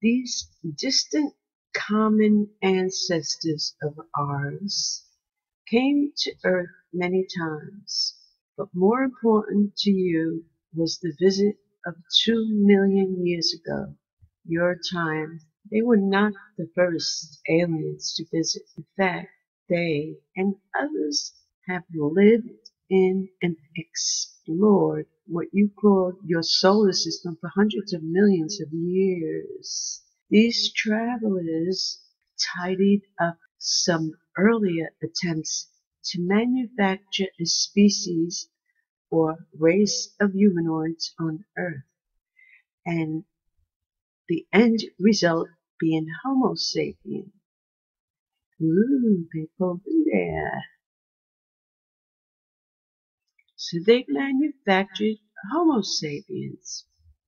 These distant common ancestors of ours came to Earth many times, but more important to you was the visit of 2 million years ago, your time. They were not the first aliens to visit. In fact, they and others have lived in and explored what you call your solar system for hundreds of millions of years. These travelers tidied up some earlier attempts to manufacture a species or race of humanoids on Earth, and the end result being Homo sapien. Ooh, they pulled in there. So they manufactured Homo sapiens.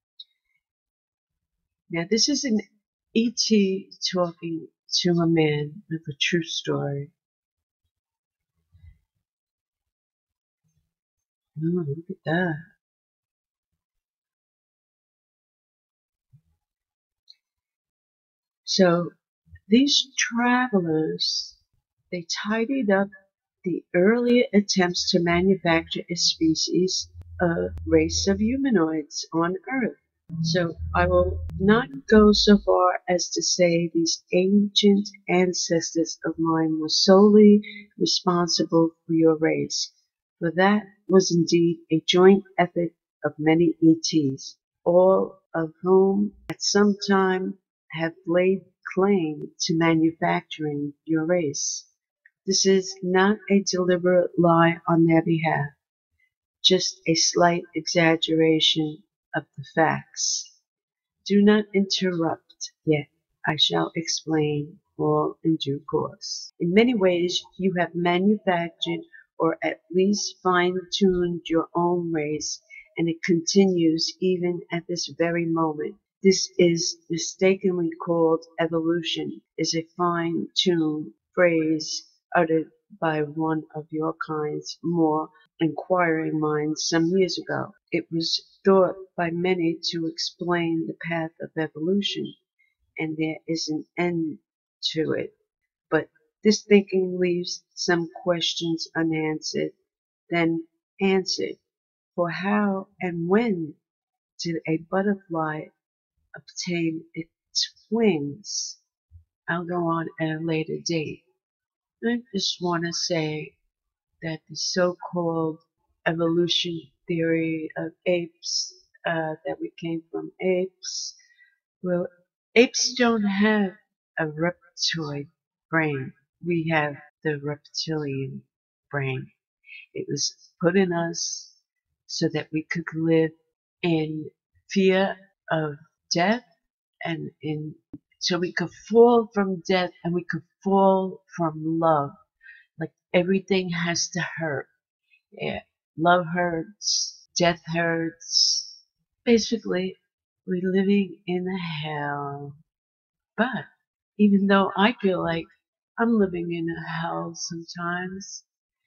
Now this is an E.T. talking to a man with a true story. Ooh, look at that. So these travelers, they tidied up the earlier attempts to manufacture a species, a race of humanoids on Earth. So I will not go so far as to say these ancient ancestors of mine were solely responsible for your race, for that was indeed a joint effort of many ETs, all of whom at some time have laid claim to manufacturing your race. This is not a deliberate lie on their behalf, just a slight exaggeration of the facts. Do not interrupt yet. I shall explain all in due course. In many ways, you have manufactured or at least fine-tuned your own race, and it continues even at this very moment. This is mistakenly called evolution, is a fine-tuned phrase uttered by one of your kind's more inquiring minds some years ago. It was thought by many to explain the path of evolution, and there is an end to it. But this thinking leaves some questions unanswered, then answered. For how and when did a butterfly obtain its wings? I'll go on at a later date. I just want to say that the so-called evolution theory of apes, that we came from apes, well, apes don't have a reptoid brain. We have the reptilian brain. It was put in us so that we could live in fear of death and so we could fall from death and we could fall from love. Like everything has to hurt. Yeah. Love hurts, death hurts. Basically, we're living in a hell. But even though I feel like I'm living in a hell sometimes,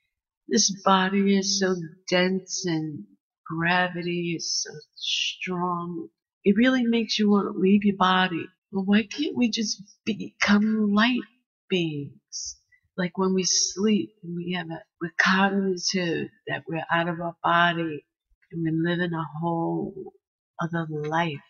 this body is so dense and gravity is so strong. It really makes you want to leave your body. Well, why can't we just become light beings? Like when we sleep and we're cognitive that we're out of our body and we're living a whole other life.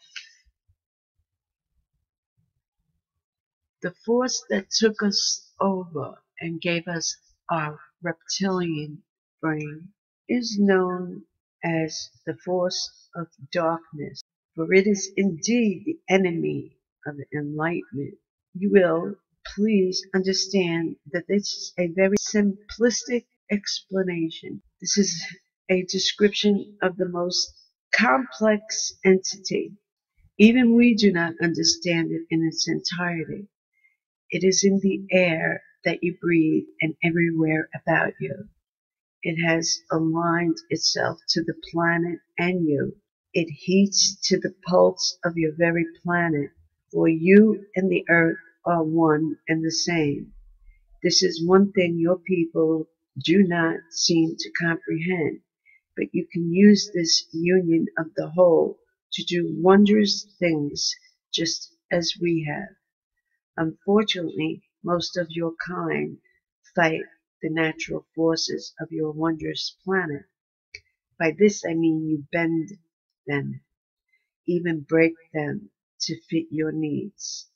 The force that took us over and gave us our reptilian brain is known as the force of darkness, for it is indeed the enemy of enlightenment. You will please understand that this is a very simplistic explanation. This is a description of the most complex entity. Even we do not understand it in its entirety. It is in the air that you breathe and everywhere about you. It has aligned itself to the planet and you. It heats to the pulse of your very planet, for you and the earth are one and the same. This is one thing your people do not seem to comprehend, but you can use this union of the whole to do wondrous things just as we have. Unfortunately, most of your kind fight the natural forces of your wondrous planet. By this I mean you bend them, even break them to fit your needs.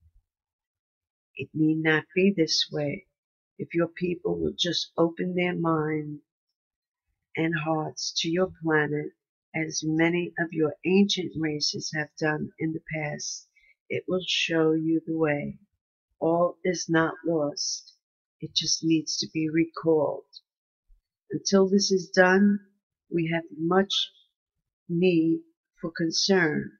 It need not be this way if your people will just open their minds and hearts to your planet, as many of your ancient races have done in the past. It will show you the way. All is not lost. It just needs to be recalled. Until this is done, we have much need for concern.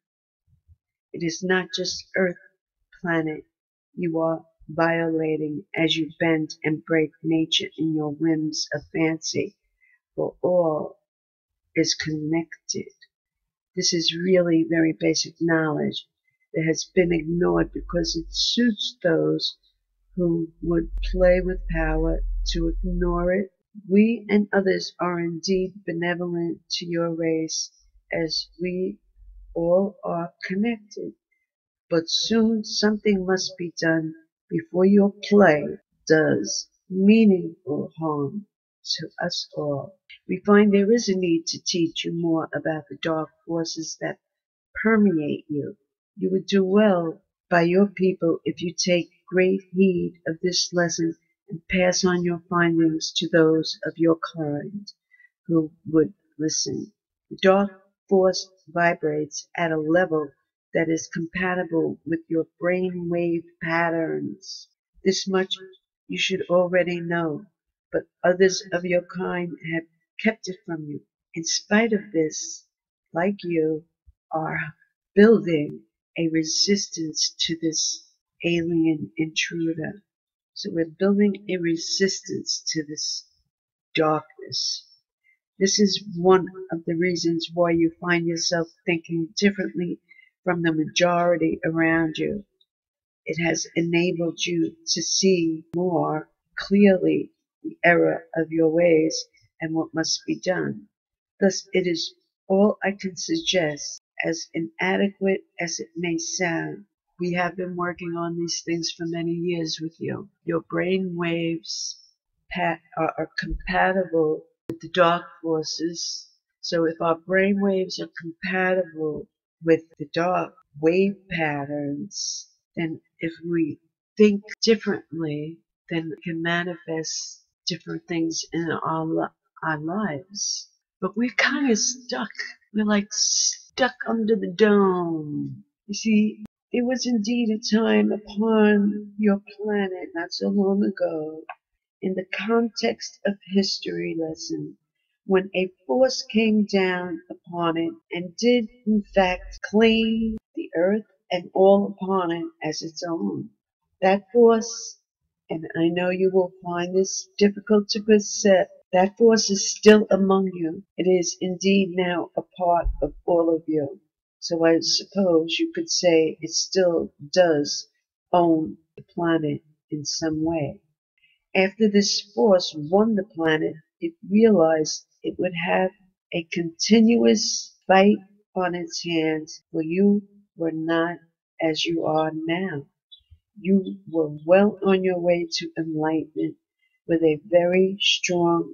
It is not just Earth planet you are violating as you bend and break nature in your whims of fancy, for all is connected. This is really very basic knowledge that has been ignored because it suits those who would play with power to ignore it. We and others are indeed benevolent to your race, as we all are connected. But soon something must be done before your play does meaningful harm to us all. We find there is a need to teach you more about the dark forces that permeate you. You would do well by your people if you take great heed of this lesson and pass on your findings to those of your kind who would listen. The dark force vibrates at a level that is compatible with your brain wave patterns. This much you should already know, but others of your kind have kept it from you. In spite of this, like you, are building a resistance to this alien intruder. So we're building a resistance to this darkness. This is one of the reasons why you find yourself thinking differently from the majority around you. It has enabled you to see more clearly the error of your ways and what must be done. Thus, it is all I can suggest, as inadequate as it may sound. We have been working on these things for many years with you. Your brain waves are compatible with the dark forces. So if our brain waves are compatible with the dark wave patterns, then if we think differently, then we can manifest different things in our lives. But we're kind of stuck. We're like stuck under the dome. You see, there was indeed a time upon your planet not so long ago, in the context of history lesson, when a force came down upon it and did in fact claim the earth and all upon it as its own. That force, and I know you will find this difficult to accept, that force is still among you. It is indeed now a part of all of you. So I suppose you could say it still does own the planet in some way. After this force won the planet, it realized it would have a continuous fight on its hands, for you were not as you are now. You were well on your way to enlightenment with a very strong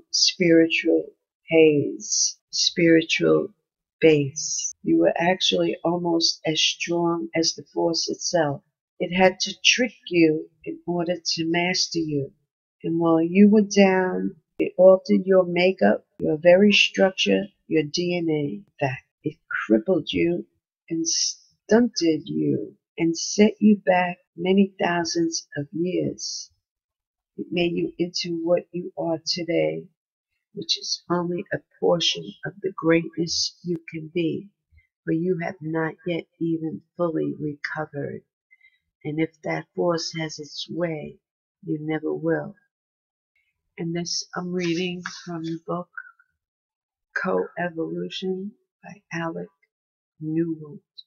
spiritual base. You were actually almost as strong as the force itself. It had to trick you in order to master you. And while you were down, it altered your makeup, your very structure, your DNA. In fact, it crippled you and stunted you and set you back many thousands of years. It made you into what you are today, which is only a portion of the greatness you can be, for you have not yet even fully recovered. And if that force has its way, you never will. And this I'm reading from the book Coevolution by Alec Newald.